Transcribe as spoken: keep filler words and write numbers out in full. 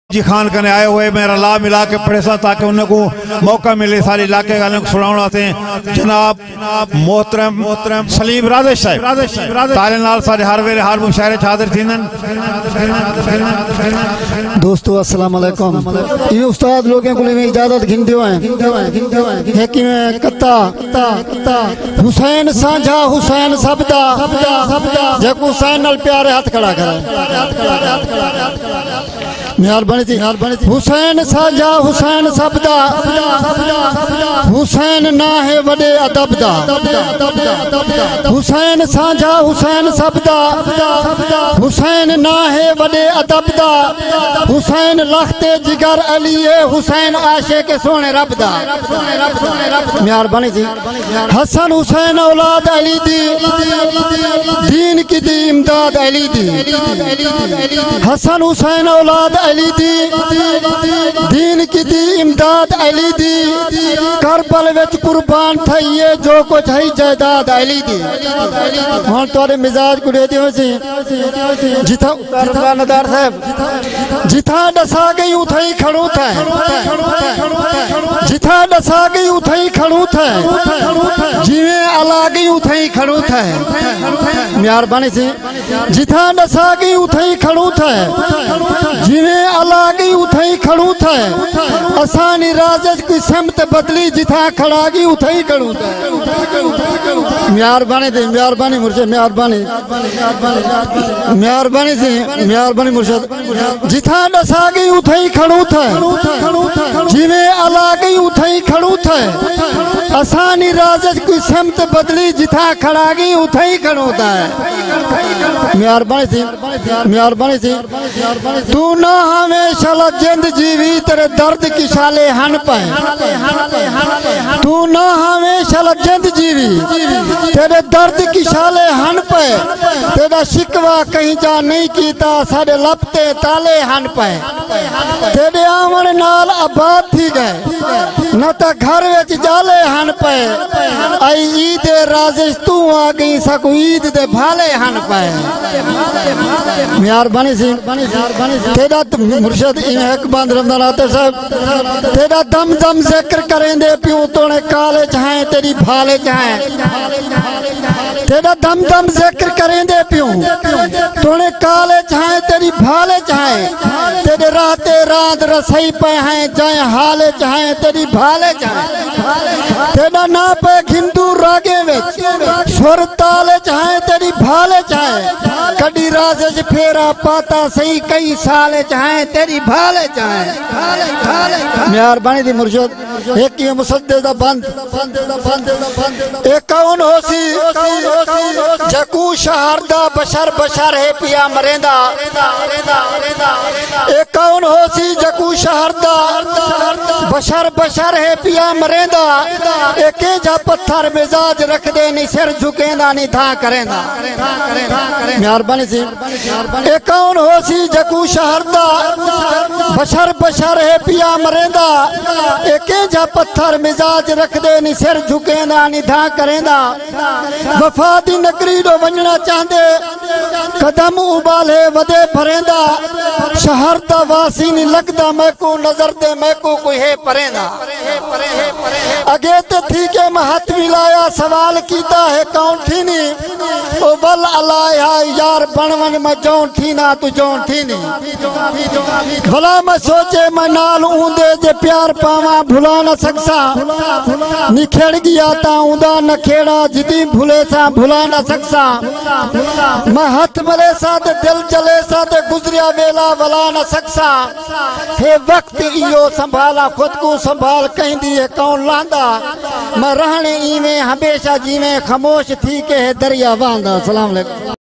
जी खान कने आए हुए मेरा लाभ मिला के पढ़े सा ताकि उनको मौका मिले सारे इलाके वालों को सुनाना से जनाब मोहतरम मोहतरम सलीम राजेश साहब ताले नाल सारे हर वेले हर मुशायरे हाजिर थीनन। दोस्तों अस्सलाम वालेकुम। ये उस्ताद लोगों को में इजाजत घिंदे हैं है कि मैं कत्ता कत्ता हुसैन साझा हुसैन सबदा जब हुसैन नाल प्यारे हाथ खड़ा करे मेहरबानी थी हुसैन साझा हुसैन सबदा हुसैन ना है वडे अदब दा हुसैन साझा हुसैन सबदा हुसैन ना है वडे अदब दा हुसैन लखते जिगर अली है हुसैन आशे के सोने रब दा मेहरबानी थी हसन हुसैन औलाद अली दी दीन की दी इमदाद अली दी हसन हुसैन औलाद अली दी दीन की दी इमदाद अली दी करबल विच कुर्बान थईए जो कुछ है जायदाद अली दी। हुण तोरे मिजाज को दे दियो सी जिथा नदार साहब जिथा दसा गई उथई खड़ो था जिथा दसा गई उथई खड़ो था जिवें अला गई उथई खड़ो था मेहरबानी से जिथा दसा गई उथई खड़ो था जिवें अला गई उथई खड़ू था असानी राजज की समत बदली जिथा खड़ा गई उथई खड़ू था मेहरबानी दे मेहरबानी मुर्शिद मेहरबानी मेहरबानी से मेहरबानी मुर्शिद जिथा दसा गई उथई खड़ू था जिवें अला गई उथई खड़ू था असानी राजज की समत बदली जिथा खड़ा गई उथई खड़ू था मेहरबानी से मेहरबानी से तू ना हमेशा जिंद जीवी तेरे दर्द की शाले हन पाए तू ना हमेशा जिंद जीवी तेरे दर्द की शाले हन पाए तेरा शिकवा कहीं जा नहीं कीता सारे लपते ताले हन पाए तेरे आमन नाल आबाद थी गए न तो घर विच जाले हन पाए आई ईद राजेश तू आ गई सकू ईद दे भाले हन पाए मेहरबानी सी तेरा मुर्शद एक बंद रमजान आते साहब तेरा दम दम जिक्र करेंदे पियो तोने काले चाहे तेरी भाले चाहे तेरा दम दम जिक्र करेंदे पियो तोने काले चाहे तेरी भाले चाहे तेरे राते रात रसई पे हैं जाए हाले चाहे तेरी भाले चाहे तेरा ना पे हिंदू रागे विच सुर ताले चाहे तेरी भाले चाहे कड़ी राज फेरा पाता सही कई साले चाहे तेरी भाले चाहे मेहरबानी दी मुर्शिद एक ही मुसद्दे दा बंद एक कौन होसी जकू शहर दा बशर बशर है पिया मरेंदा एक कौन होसी जकू शहर दा बशर बशर है पिया मरेंदा एक जा पत्थर मिजाज रख दे नहीं सिर झुकेंदा नहीं धा करेंदा मेहरबानी सी एक कौन होसी जकू शहर दा बशर बशर है पिया मरेंदा एक जा पत्थर मिजाज रख दे नहीं सिर झुकेंदा नहीं धा करेंदा वफा दी नगरी दो वंजना चाहते कदम उबाले वदे भरेंदा शहर दा वासी नहीं लगदा मैको नजर दे मैको कोई है परेंदा अगे ते थी के महत मिलाया सवाल कीता है कौन थी नी ओ बल अलाया यार बनवन में जौन थी ना तू जौन थी नी भला मैं सोचे मैं नाल ऊंदे जे प्यार पावा भुला न सकसा निखेड़ गया ता ऊंदा न खेड़ा जिदी भूले सा भुला न सकसा मैं हाथ मले सा ते दिल चले सा ते गुजरिया वेला वला न सकसा हे वक्त इयो संभाला खुद को संभाल कहंदी है कौन लांदा मैं रहने इवें हमेशा जीवें खामोश थी के दरिया वांदा। अस्सलाम वालेकुम।